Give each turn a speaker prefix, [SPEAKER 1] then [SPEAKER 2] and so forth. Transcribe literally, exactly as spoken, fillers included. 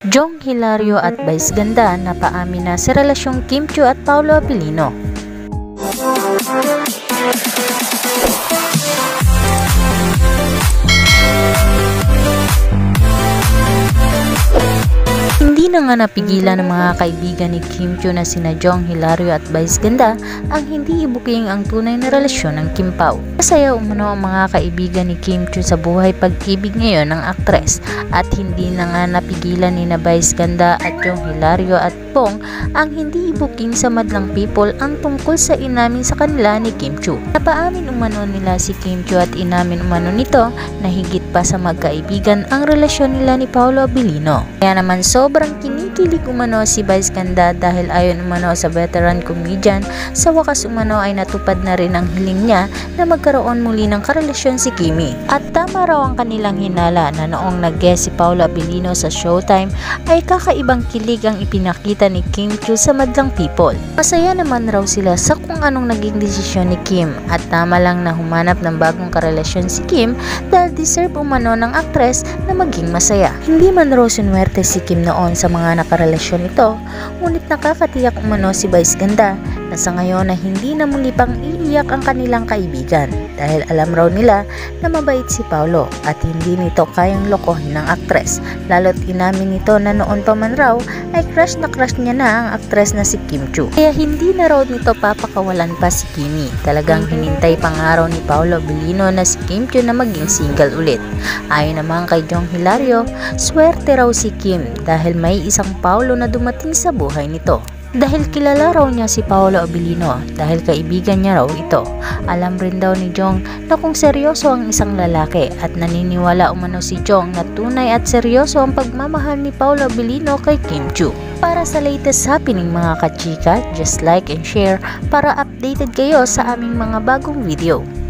[SPEAKER 1] Jong Hilario at Vice Ganda na paamin na sa relasyong Kim Chiu at Paolo Abilino. Hindi na nga napigilan ng mga kaibigan ni Kim Chiu na sina Jong Hilario at Vice Ganda ang hindi ibuking ang tunay na relasyon ng Kim Pao. Masaya umano ang mga kaibigan ni Kim Chiu sa buhay pag-ibig ngayon ng aktres at hindi na nga napigilan ni na Vice Ganda at Jong Hilario at Pong ang hindi ibuking sa madlang people ang tungkol sa inamin sa kanila ni Kim Chiu. Napaamin umano nila si Kim Chiu at inamin umano nito na higit pa sa magkaibigan ang relasyon nila ni Paolo Abilino. Kaya naman sobrang kinikilig umano si Vice Ganda dahil ayon umano sa veteran comedian, sa wakas umano ay natupad na rin ang hiling niya na magkaroon muli ng karelasyon si Kimi. At tama raw ang kanilang hinala na noong nag-guest si Paolo Abilino sa Showtime ay kakaibang kilig ang ipinakita ni Kim Chiu sa madlang people. Masaya naman raw sila sa kung anong naging desisyon ni Kim at tama lang na humanap ng bagong karelasyon si Kim dahil deserve umano ng aktres na maging masaya. Hindi man raw sunwerte si Kim noon sa mga nakarelasyon nito, ngunit nakakatiyak umano si Vice Ganda na sa ngayon na hindi na muli pang iiyak ang kanilang kaibigan dahil alam raw nila na mabait si Paolo at hindi nito kayang lokohin ng aktres, lalo't inamin nito na noon pa man raw ay crush na crush niya na ang aktres na si Kim Chiu. Kaya hindi na raw nito papakawalan pa si Kimi. Talagang hinintay pang araw ni Paolo Abilino na si Kim Chiu na maging single ulit. Ayon naman kay Jong Hilario, swerte raw si Kim dahil may isang Paolo na dumating sa buhay nito. Dahil kilala raw niya si Paolo Abilino dahil kaibigan niya raw ito. Alam rin daw ni Jong na kung seryoso ang isang lalaki at naniniwala umano si Jong na tunay at seryoso ang pagmamahal ni Paolo Abilino kay Kim Chiu. Para sa latest happening mga kachika, just like and share para updated kayo sa aming mga bagong video.